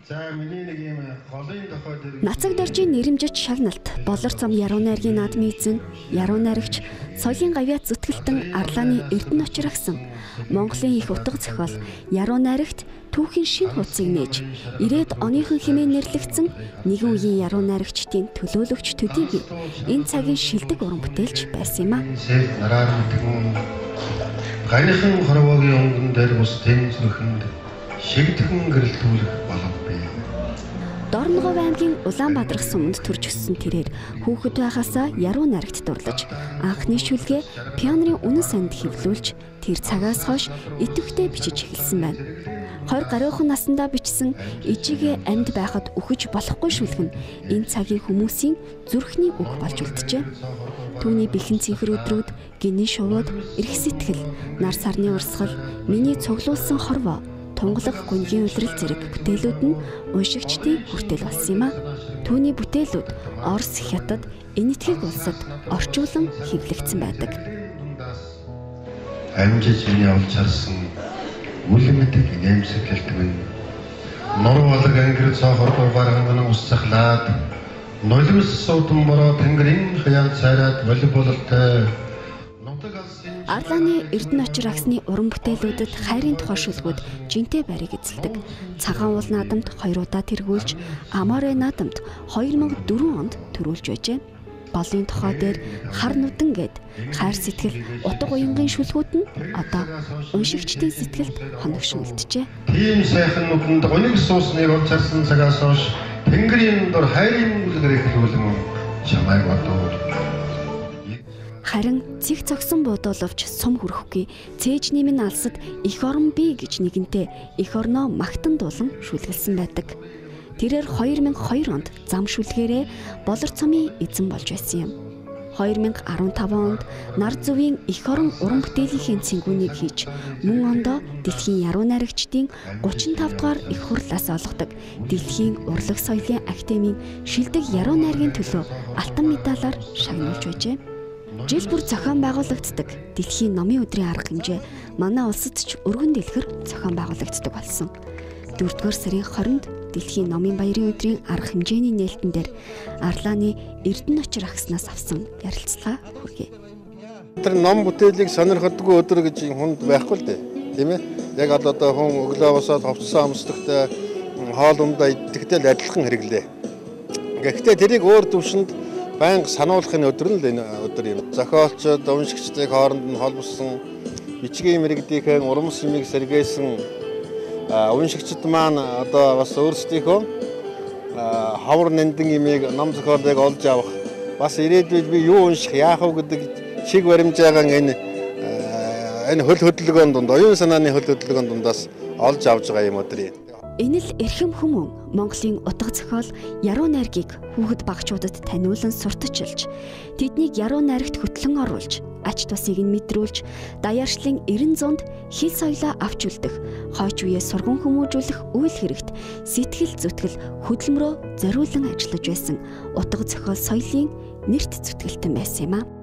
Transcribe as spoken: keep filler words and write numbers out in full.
Нацаг доржийн нэрэмжит шагналт болор зам яруу найргийн наадмын эзэн яруу найрагч соёлын гавьяат зүтгэлтэн Арлааны Эрдэнэ очир агсан Монголын их утга зохиол яруу найрагт түүхийн шинэ хуудсыг нээж ирээд оныхон хэмээн нэрлэгдсэн нэгэн үеийн яруу найрагчдын төлөөлөгч төдийгүй энэ цагийн шилдэг уран бүтээлч байсан юм а. Ганыхан хорвоогийн өнгөн дээр бус тэнц нөхөнд шигдэхэн гэрэлтүүлэх боломжтой. Дорногов аймгийн Улаанбаатар суманд төрж өссөн тэрээр хүүхэд байхасаа яруу найрагт дурлаж анхны шүлгээ пианоны үнэн санд хэвлүүлж тэр цагаас хойш идэвхтэй бичиж эхэлсэн байна. Хоёр гаруйхан наснда бичсэн ижигээ амьд байхад үхэж болохгүй шүлэг нь энэ цагийн хүмүүсийн зүрхний үг болж үлджээ. Түүний бэхэн цэнхэр өдрүүд, гинийн шувууд, эрх сэтгэл, нар сарны урсгал, миний цуглуулсан хорвоо, тунгалаг гүнгийн улирал зэрэг бүтээлүүд нь уншигчдын хүртэл болсон юм а. Түүний бүтээлүүд Орос, Хятад, Энэтхэг улсад орчуулан хэвлэгдсэн байдаг. Амжиж миний олж харсан үлэмдэг нэмсэглэлт минь нуруу алаг ангир цаахор барган усцахлаад нулимс суудан бороо тэнгэрийн хаяан цайраад волейболтой Арлааны Эрдэнэ очир агсны уран бүтээлүүдэд хайрын тухай шүлгүүд жинтэй байрыг эзэлдэг. Цагаан уул наадамд хоёр удаа тэргүүлж, Аморе наадамд хоёр мянга дөрвөн онд төрүүлж байжээ. Болын тухай дээр хар нүдэн гээд хайр сэтгэл утга уянгийн шүлгүүд нь одоо уншигчдын сэтгэлд хоногшуулджээ. Тийм сайхан нүдэнд гуниг суусныг олж харсан цагаас хойш тэнгэрийн дор хайрын үлгэр эхлүүлэн чамайг бодов. Харин цэг цогсон буудуулвч сум хүрхгүй цээжний минь алсад их орон бий гэж нэгэнтээ их орноо магтан дуулан шүлгэлсэн байдаг. Тэрээр хоёр мянга хоёр онд зам шүлгээрээ болор цомын эзэн болж байсан юм. хоёр мянга арван таван онд нар зүвийн их орон уран бүтээлийнхээ цэнгүүнийг хийж мөн ондоо дэлхийн яруу найрагчдын гучин тав дугаар их хурлаас олгодог дэлхийн урлаг соёлын академийн шилдэг яруу найргийн төлөө алтан медалаар шагнуулж байжээ. Жил бүр зохион байгуулагддаг дэлхийн номын өдрийн арга хэмжээ манай улсад ч өргөн дэлгэр зохион байгуулагддаг болсон. дөрөвдүгээр сарын хоринд дэлхийн номын баярын өдрийн арга хэмжээний нээлтэн дээр Арлааны Эрдэнэ очир агснаас авсан ярилцлага хүргэе. Тэр ном бүтээлийг сонирхдаггүй өдөр гэж хүнд байхгүй л дээ. Тийм ээ. Яг одоо хүн өглөө босоод ховцсон амсдагтай хоол ундаа идэгтэй л адилхан хэрэглээ. Гэхдээ тэрийг өөр төвшөнд байнга сануулгын өдөр нь л энэ өдөр юм. Зохиолчид, уншигчдын хооронд нь холбосон бичгийн мэрэгдийнхэн урамс юмыг сэргээсэн уншигчид маань одоо бас өөрсдийнхөө хавар нандин имийг ном зохиолыг олж авах бас ирээдүйд би юу унших яах вэ гэдэг чиг баримжаагаан энэ энэ хөл хөдөлгөөнд дунд оюун санааны хөл хөдөлгөөнд дундаас олж авж байгаа юм өдөр юм. Энэ л эрхэм хүмүүн Монголын утга зохиол яруу найргийг хүүхэд багчуудад таниулан сурталчилж, тэднийг яруу найрагт хөтлөн оруулж, ач тусыг нь мэдрүүлж, даяаршлын эрен зуунд хил соёлоо авч үлдэх, хойч үеэ сурган хүмүүжүүлэх үйл хэрэгт сэтгэл зүтгэл хөдөлмөрөө зориулан ажиллаж байсан утга зохиол соёлын нэрт зүтгэлтэн байсан юм а.